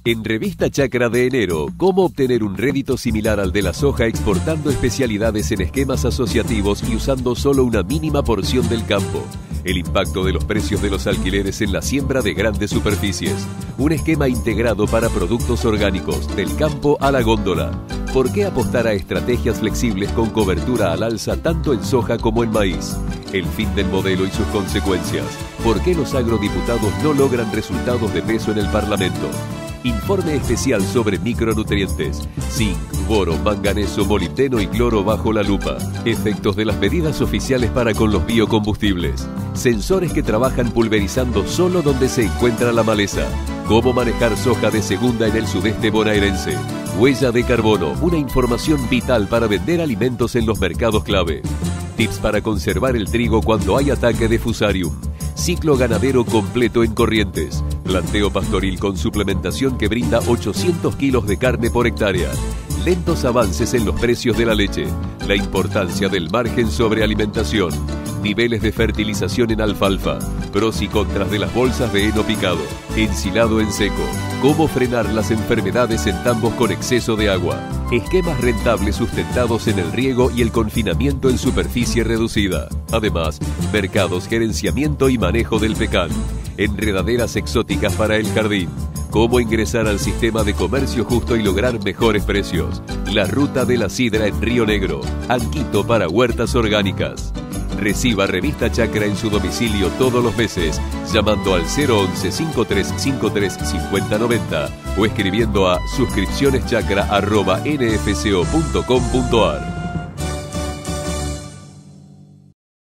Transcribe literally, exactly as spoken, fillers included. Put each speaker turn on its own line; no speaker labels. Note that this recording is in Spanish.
En Revista Chacra de enero, cómo obtener un rédito similar al de la soja exportando especialidades en esquemas asociativos y usando solo una mínima porción del campo. El impacto de los precios de los alquileres en la siembra de grandes superficies. Un esquema integrado para productos orgánicos, del campo a la góndola. ¿Por qué apostar a estrategias flexibles con cobertura al alza tanto en soja como en maíz? El fin del modelo y sus consecuencias. ¿Por qué los agrodiputados no logran resultados de peso en el Parlamento? Informe especial sobre micronutrientes, zinc, boro, manganeso, molibdeno y cloro bajo la lupa. Efectos de las medidas oficiales para con los biocombustibles. Sensores que trabajan pulverizando solo donde se encuentra la maleza. Cómo manejar soja de segunda en el sudeste bonaerense. Huella de carbono, una información vital para vender alimentos en los mercados clave. Tips para conservar el trigo cuando hay ataque de Fusarium. Ciclo ganadero completo en Corrientes. Planteo pastoril con suplementación que brinda ochocientos kilos de carne por hectárea. Lentos avances en los precios de la leche. La importancia del margen sobre alimentación. Niveles de fertilización en alfalfa. Pros y contras de las bolsas de heno picado. Ensilado en seco. Cómo frenar las enfermedades en tambos con exceso de agua. Esquemas rentables sustentados en el riego y el confinamiento en superficie reducida. Además, mercados, gerenciamiento y manejo del pecan. Enredaderas exóticas para el jardín. Cómo ingresar al sistema de comercio justo y lograr mejores precios. La ruta de la sidra en Río Negro. Anquito para huertas orgánicas. Reciba Revista Chacra en su domicilio todos los meses llamando al cero once, cincuenta y tres cincuenta y tres, cincuenta noventa o escribiendo a suscripcioneschacra arroba n f c o punto com punto a r.